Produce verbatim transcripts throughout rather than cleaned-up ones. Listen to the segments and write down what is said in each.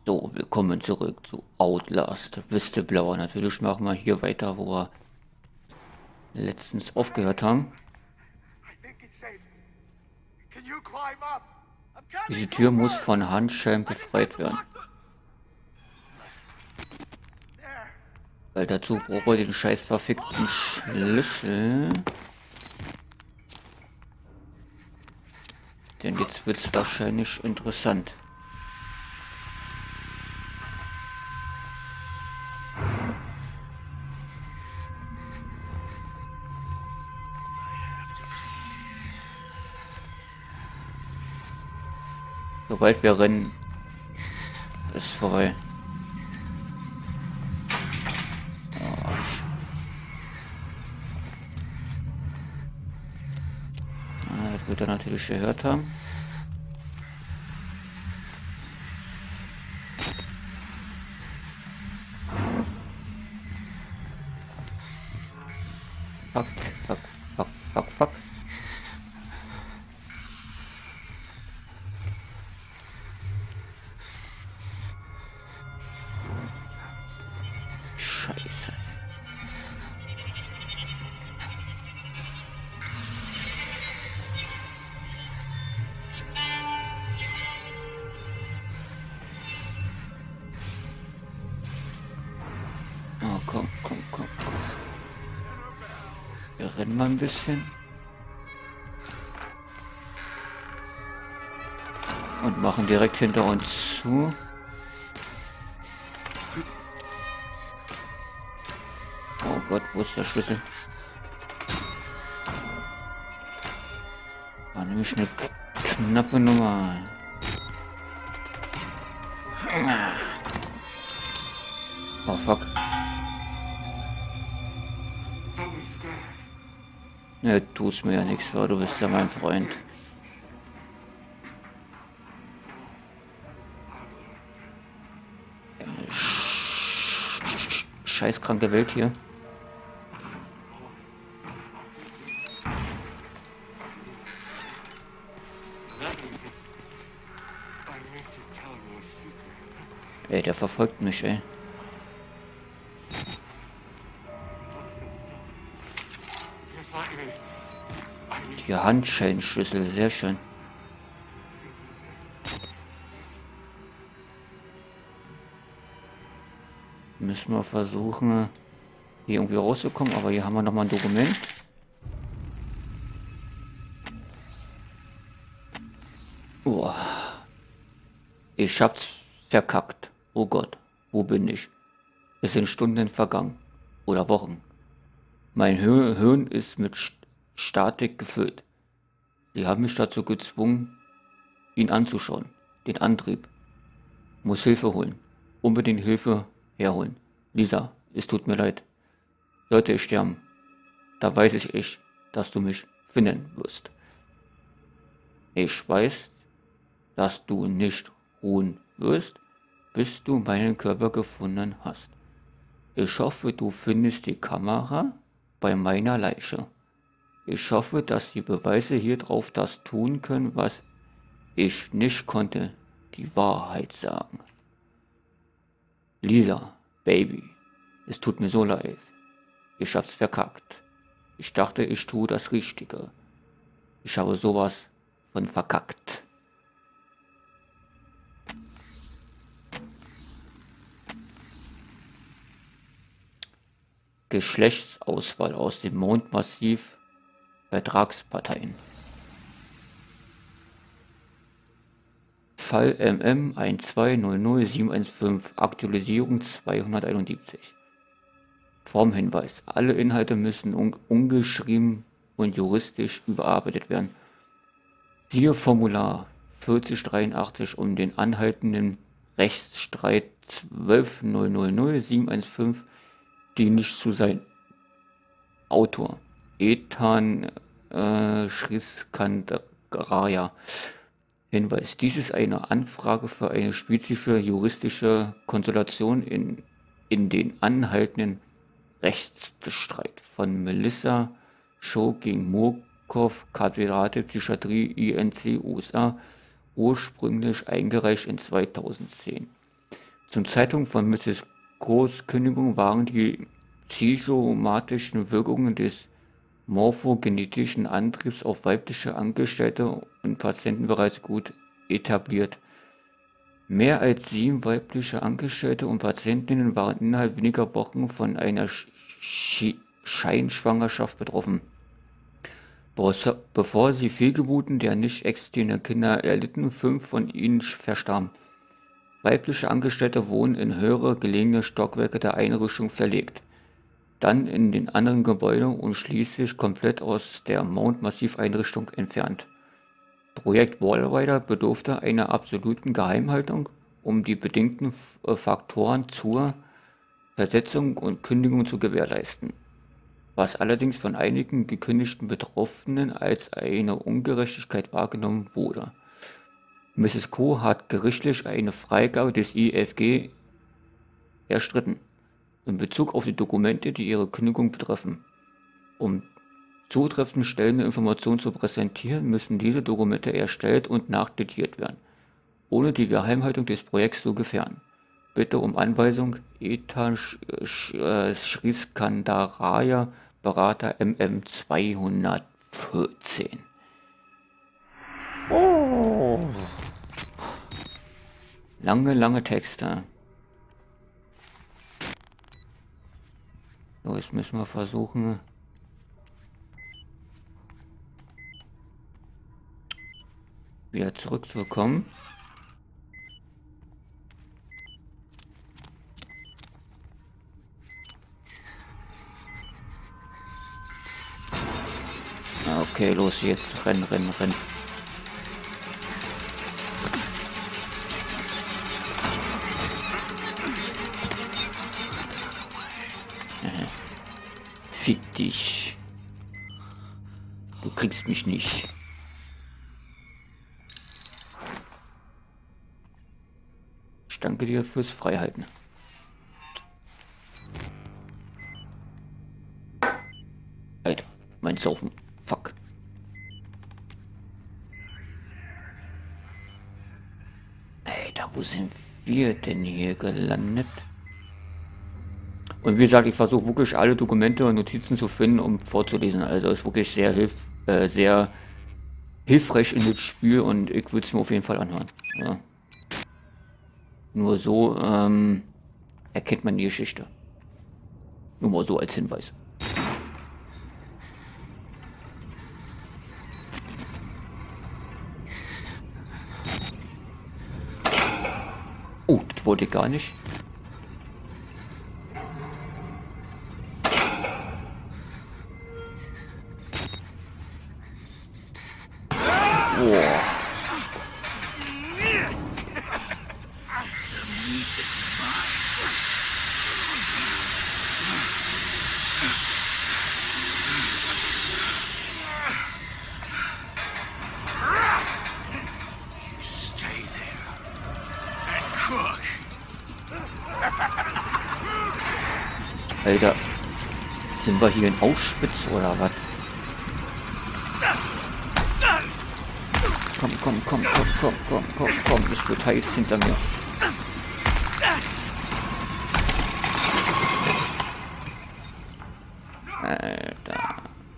So, willkommen zurück zu Outlast Whistleblauer. Natürlich machen wir hier weiter, wo wir letztens aufgehört haben. Diese Tür muss von Handschellen befreit werden. Weil dazu brauchen wir den scheiß verfickten Schlüssel. Denn jetzt wird es wahrscheinlich interessant. Sobald wir rennen, ist vorbei. Oh, ah, das wird er natürlich gehört haben. Fuck, fuck, fuck, fuck, fuck. Scheiße. Oh, komm, komm, komm, komm. Wir rennen mal ein bisschen. Und machen direkt hinter uns zu. Oh Gott, wo ist der Schlüssel? War nämlich eine knappe Nummer. Oh fuck. Ne, tust mir ja nichts, weil du bist ja mein Freund. Scheißkranke Welt hier. Ey, der verfolgt mich, ey. Die Handschellenschlüssel, sehr schön. Müssen wir versuchen, hier irgendwie rauszukommen, aber hier haben wir noch mal ein Dokument. Oh. Ich hab's verkackt. Oh Gott, wo bin ich? Es sind Stunden vergangen. Oder Wochen. Mein Hir- Hirn ist mit St- Statik gefüllt. Sie haben mich dazu gezwungen, ihn anzuschauen. Den Antrieb. Muss Hilfe holen. Unbedingt Hilfe herholen. Lisa, es tut mir leid. Sollte ich sterben, da weiß ich, ich, dass du mich finden wirst. Ich weiß, dass du nicht ruhen wirst, bis du meinen Körper gefunden hast. Ich hoffe, du findest die Kamera bei meiner Leiche. Ich hoffe, dass die Beweise hier drauf das tun können, was ich nicht konnte, die Wahrheit sagen. Lisa, Baby, es tut mir so leid. Ich hab's verkackt. Ich dachte, ich tue das Richtige. Ich habe sowas von verkackt. Geschlechtsauswahl aus dem Mondmassiv. Vertragsparteien. Fall M M eins zwei null null sieben eins fünf, Aktualisierung zweihunderteinundsiebzig. Formhinweis. Alle Inhalte müssen un ungeschrieben und juristisch überarbeitet werden. Siehe Formular vierzig dreiundachtzig, um den anhaltenden Rechtsstreit zwölf null null null sieben eins fünf dienlich zu sein. Autor Ethan äh, Schriskandraja. Hinweis. Dies ist eine Anfrage für eine spezifische juristische Konsultation in, in den anhaltenden Rechtsstreit von Melissa Shaw gegen Murkoff, Katedrale Psychiatrie I N C U S A, ursprünglich eingereicht in zweitausendzehn. Zum Zeitpunkt von Misses Coes Kündigung waren die psychosomatischen Wirkungen des morphogenetischen Antriebs auf weibliche Angestellte und Patienten bereits gut etabliert. Mehr als sieben weibliche Angestellte und Patientinnen waren innerhalb weniger Wochen von einer Sch Scheinschwangerschaft betroffen, bevor sie Fehlgeburten der nicht existierenden Kinder erlitten. Fünf von ihnen verstarben. Weibliche Angestellte wurden in höhere gelegene Stockwerke der Einrichtung verlegt, dann in den anderen Gebäuden und schließlich komplett aus der Mount-Massiv-Einrichtung entfernt. Projekt Walrider bedurfte einer absoluten Geheimhaltung, um die bedingten Faktoren zur Versetzung und Kündigung zu gewährleisten, was allerdings von einigen gekündigten Betroffenen als eine Ungerechtigkeit wahrgenommen wurde. Misses Coe hat gerichtlich eine Freigabe des I F G erstritten, in Bezug auf die Dokumente, die ihre Kündigung betreffen. Um zutreffend stellende Informationen zu präsentieren, müssen diese Dokumente erstellt und nachdatiert werden, ohne die Geheimhaltung des Projekts zu gefährden. Bitte um Anweisung: Ethan Sriskandaraya, Berater M M zweihundertvierzehn. Oh. Lange, lange Texte. So, jetzt müssen wir versuchen, wieder zurückzukommen. Okay, los jetzt, rennen, rennen, rennen. Fick dich. Du kriegst mich nicht. Ich danke dir fürs Freihalten. Alter, mein Saufen. Fuck. Alter, wo sind wir denn hier gelandet? Und wie gesagt, ich versuche wirklich alle Dokumente und Notizen zu finden, um vorzulesen. Also ist wirklich sehr, hilf äh, sehr hilfreich in das Spiel und ich würde es mir auf jeden Fall anhören. Ja. Nur so ähm, erkennt man die Geschichte. Nur mal so als Hinweis. Oh, das wollte ich gar nicht. Boah. Alter, sind wir hier in Auschwitz oder was? Komm, komm, komm, komm, komm, komm, komm, komm, es wird heiß hinter mir. Alter.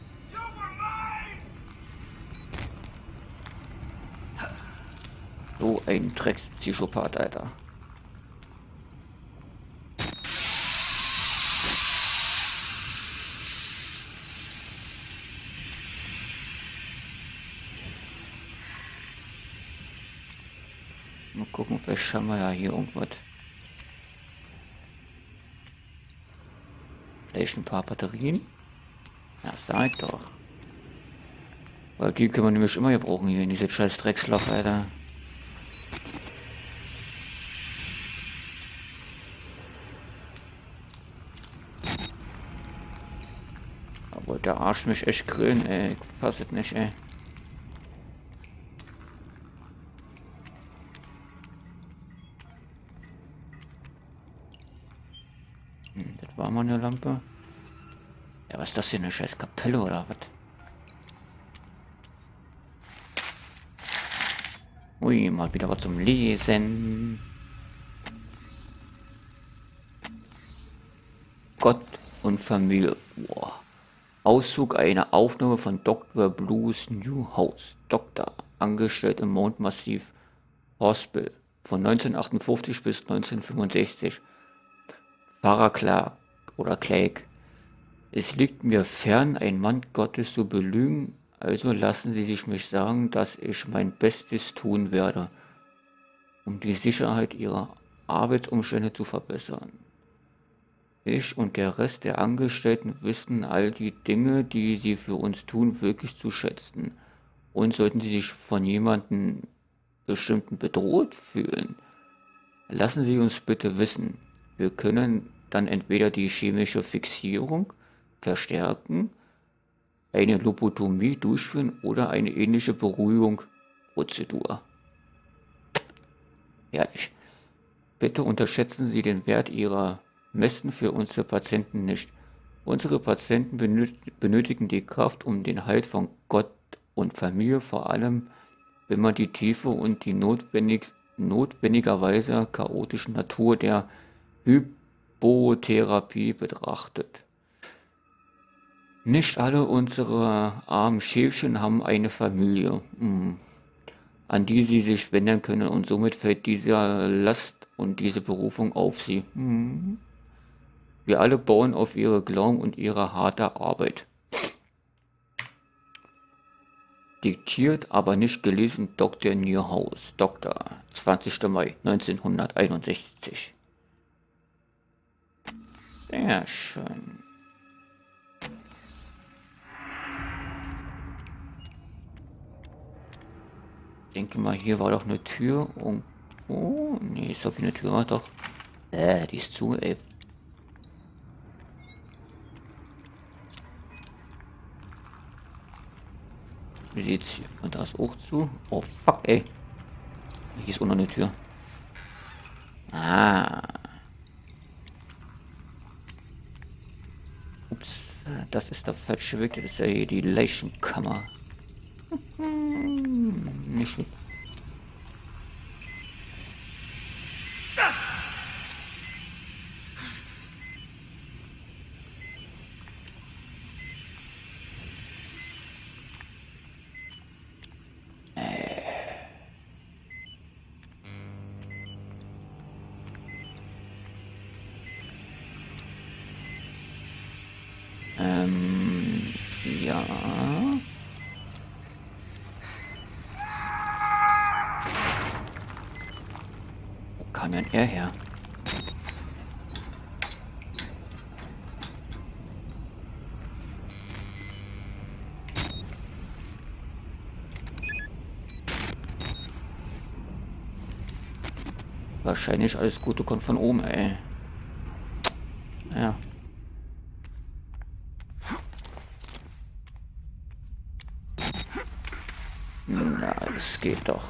So ein Dreckspsychopath, Alter. Mal gucken, vielleicht haben wir ja hier irgendwas. Vielleicht ein paar Batterien. Ja, sag doch. Weil die können wir nämlich immer gebrauchen hier in diese scheiß Drecksloch, Alter. Aber der Arsch mich echt grillen, ey. Ich fass es nicht, ey. Hm, das war mal eine Lampe. Ja, was ist das hier, eine scheiß Kapelle oder was? Ui, mal wieder was zum Lesen. Gott und Familie. Boah. Auszug einer Aufnahme von Doktor Blues Newhouse. Doktor, angestellt im Mondmassiv Hospital von neunzehnhundertachtundfünfzig bis neunzehnhundertfünfundsechzig. Pfarrer Clark oder Clegg. Es liegt mir fern, ein Mann Gottes zu belügen, also lassen Sie sich mich sagen, dass ich mein Bestes tun werde, um die Sicherheit Ihrer Arbeitsumstände zu verbessern. Ich und der Rest der Angestellten wissen all die Dinge, die Sie für uns tun, wirklich zu schätzen. Und sollten Sie sich von jemandem bestimmten bedroht fühlen, lassen Sie uns bitte wissen. Wir können dann entweder die chemische Fixierung verstärken, eine Lobotomie durchführen oder eine ähnliche Beruhigungsprozedur. Ehrlich. Bitte unterschätzen Sie den Wert Ihrer Messen für unsere Patienten nicht. Unsere Patienten benötigen die Kraft um den Halt von Gott und Familie, vor allem wenn man die tiefe und die notwendig, notwendigerweise chaotische Natur der Hypotherapie betrachtet. Nicht alle unsere armen Schäfchen haben eine Familie, hm, an die sie sich wenden können, und somit fällt diese Last und diese Berufung auf sie. Hm. Wir alle bauen auf ihre Glauben und ihre harte Arbeit. Diktiert, aber nicht gelesen, Doktor Newhouse, Doktor, zwanzigster Mai neunzehnhunderteinundsechzig. Sehr schön. Ich denke mal, hier war doch eine Tür und... Oh, nee, ist doch keine Tür, war doch... Äh, die ist zu, ey. Wie sieht's hier? Und da ist auch zu. Oh, fuck, ey. Hier ist auch noch eine Tür. Ah. Ups, das ist der falsche Weg. Das ist ja hier die Leichenkammer. Nicht gut. Ähm, ja. Wo kam denn er her? Wahrscheinlich alles Gute kommt von oben, ey. Ja. Na, es geht doch.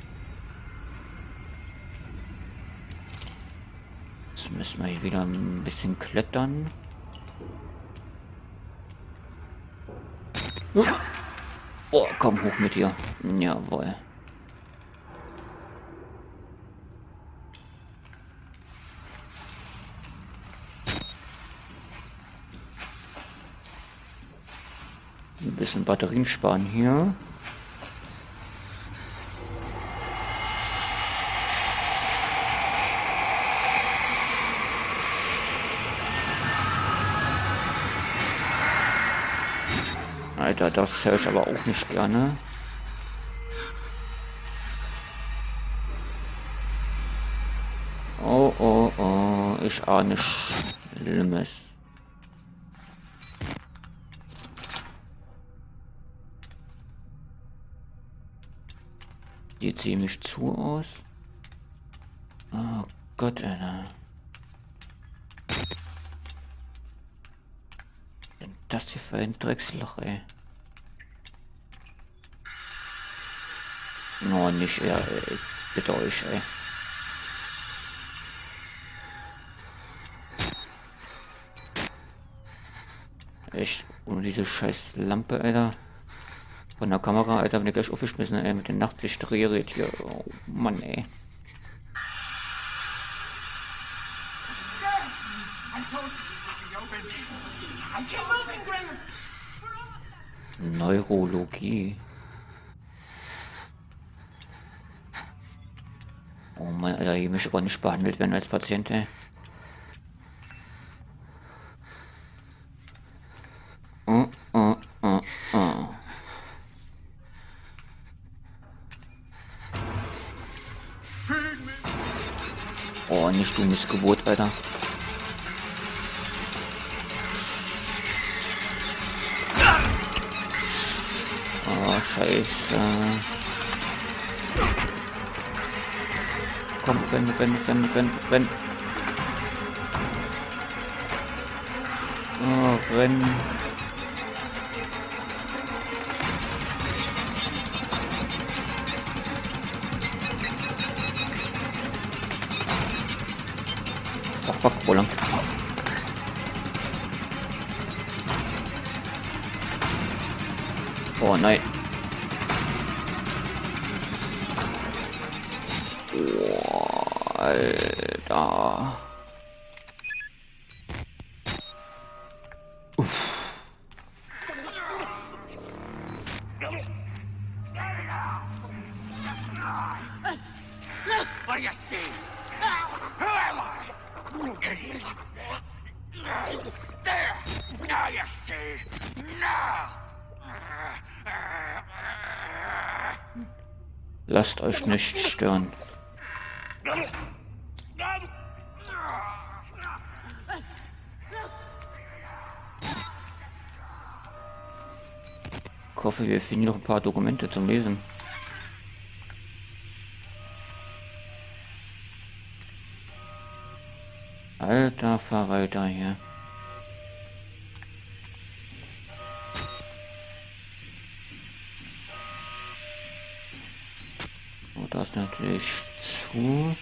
Jetzt müssen wir hier wieder ein bisschen klettern. Oh, komm hoch mit dir. Jawohl. Ein bisschen Batterien sparen hier. Alter, das höre ich aber auch nicht gerne. Oh, oh, oh, ich ahne Schlimmes. Sieht ziemlich zu aus. Oh Gott, Alter. Denn das hier für ein Drecksloch, ey. Oh, nicht er, ey. Bitte euch, ey. Echt, ohne diese scheiß Lampe, Alter. Von der Kamera, Alter, bin ich gleich aufgeschmissen, ey, mit dem Nachtsicht-Drehgerät hier. Oh Mann, ey. Neurologie. Oh Mann, Alter, hier möchte ich aber nicht behandelt werden als Patient, ey. Oh, oh, oh, oh. Oh, nicht du Missgeburt, Alter. Oh, scheiße. Komm, renn, renn, renn, renn, renn. Oh, renn. Ach, fuck, wo lang? Oh, nein. Oh, Alter. Uff. What do you see? Who am I? Idiot. There! Now you see! Now! Lasst euch nicht stören. Ich hoffe, wir finden noch ein paar Dokumente zum Lesen. Alter Verwalter hier. Oh, das natürlich zu.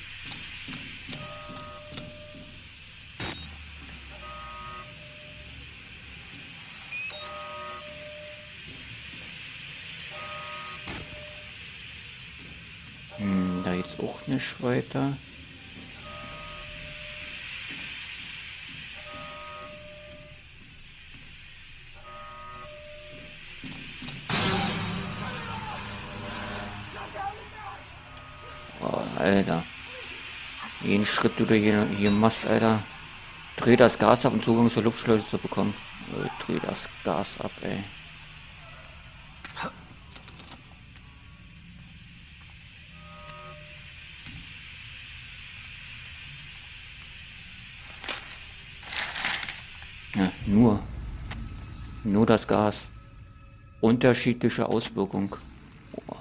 Hm, da jetzt auch nicht weiter. Oh, Alter. Jeden Schritt, du hier, hier machst, Alter. Dreh das Gas ab, um Zugang zur Luftschleuse zu bekommen. Oh, dreh das Gas ab, ey. Ja, nur. Nur das Gas. Unterschiedliche Auswirkung. Oh.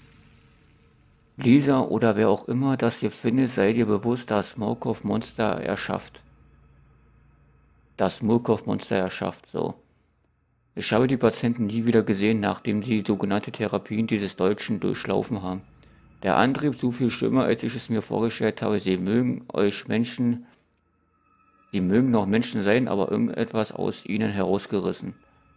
Lisa oder wer auch immer das hier findet, sei dir bewusst, dass Murkoff-Monster erschafft. Das Murkoff-Monster erschafft, so. Ich habe die Patienten nie wieder gesehen, nachdem sie sogenannte Therapien dieses Deutschen durchlaufen haben. Der Antrieb so viel schlimmer, als ich es mir vorgestellt habe. Sie mögen euch Menschen, sie mögen noch Menschen sein, aber irgendetwas aus ihnen herausgerissen.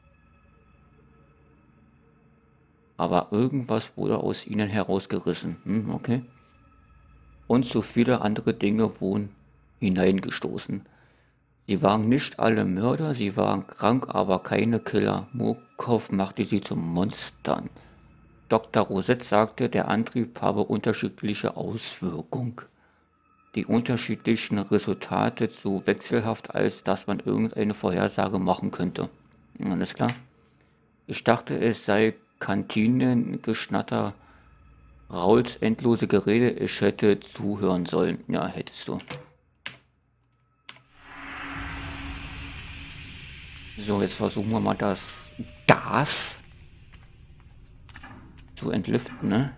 Aber irgendwas wurde aus ihnen herausgerissen. Hm, okay. Und so viele andere Dinge wurden hineingestoßen. Sie waren nicht alle Mörder, sie waren krank, aber keine Killer. Murkoff machte sie zu Monstern. Doktor Rosette sagte, der Antrieb habe unterschiedliche Auswirkungen. Die unterschiedlichen Resultate so wechselhaft, als dass man irgendeine Vorhersage machen könnte. Alles klar? Ich dachte, es sei Kantinengeschnatter, Rauls endlose Gerede, ich hätte zuhören sollen. Ja, hättest du. So, jetzt versuchen wir mal das Gas zu entlüften, ne?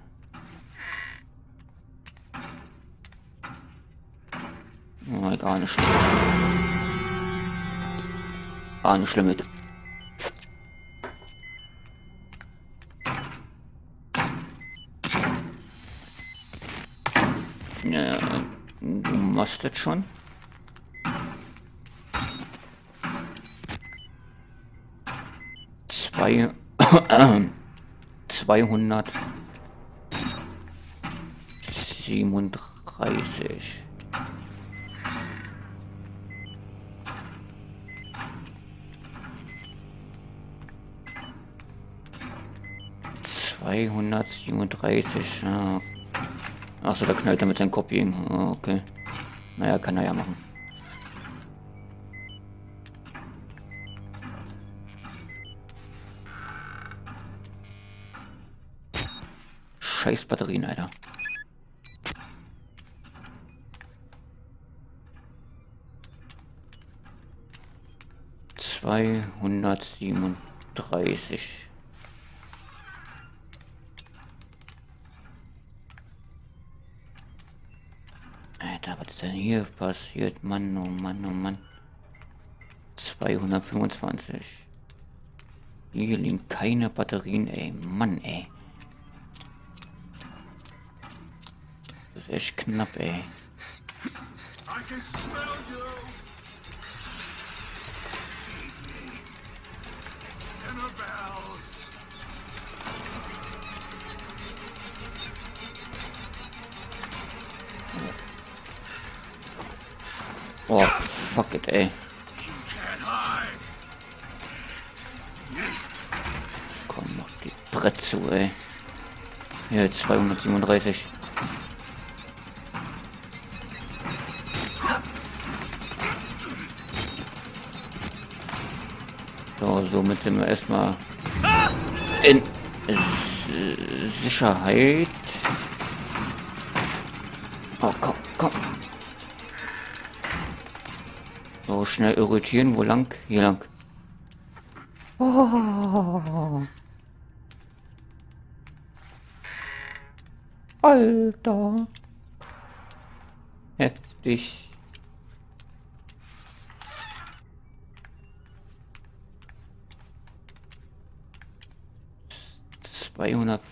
Oh, gar nicht schlimm. Gar nicht schlimm mit. Ja, du machst das schon. Zwei, zweihundertsiebenunddreißig. zweihundertsiebenunddreißig. Ja. Achso, da knallt er mit seinem Kopf gegen. Okay. Naja, kann er ja machen. Scheiß Batterien, Alter. zweihundertsiebenunddreißig. Alter, was ist denn hier passiert? Mann, oh Mann, oh Mann. zweihundertfünfundzwanzig. Hier liegen keine Batterien, ey. Mann, ey. Das ist echt knapp, ey. I can smell you. Annabelles. Oh, fuck it, ey. You can't hide. Komm, mach die Brett zu, ey. Hier, zweihundertsiebenunddreißig. So, somit sind wir erstmal in äh, Sicherheit. Oh, komm, komm. So, schnell irritieren. Wo lang? Hier lang. Oh. Alter. Heftig. zweihundert,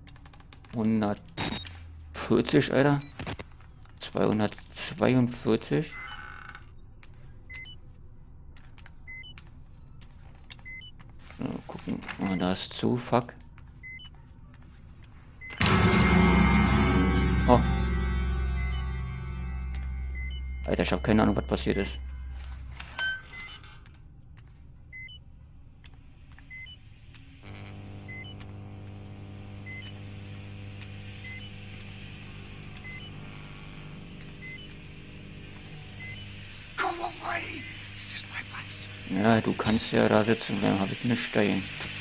hundertvierzig, Alter. zweihundertzweiundvierzig. So, gucken. Oh, da ist zu, fuck. Oh. Alter, ich habe keine Ahnung, was passiert ist. Go away. This is my place. Ja, du kannst ja da sitzen, dann habe ich eine Stein.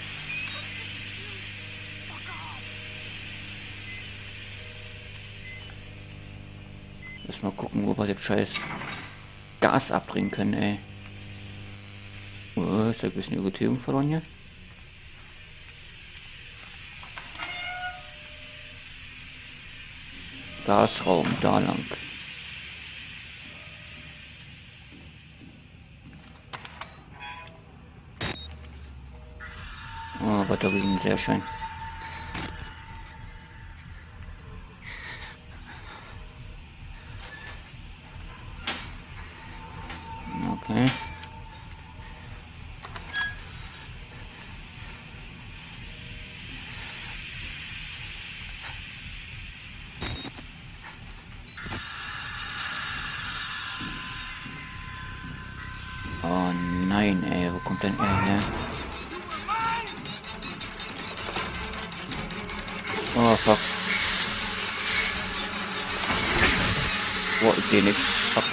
Lass mal gucken, wo wir das scheiß Gas abdrehen können, ey. Oh, ist da ein bisschen Irritierung verloren hier? Gasraum, da lang. Oh, Batterien, sehr schön. Okay. Oh nein, ey, wo kommt denn er her? Oh fuck. Oh, ich sehe nichts. Fuck.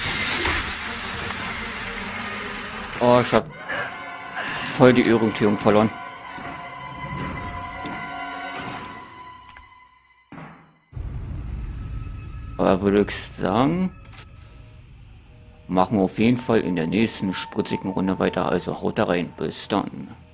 Oh, ich hab voll die Orientierung verloren. Aber würde ich sagen, machen wir auf jeden Fall in der nächsten spritzigen Runde weiter. Also haut da rein. Bis dann.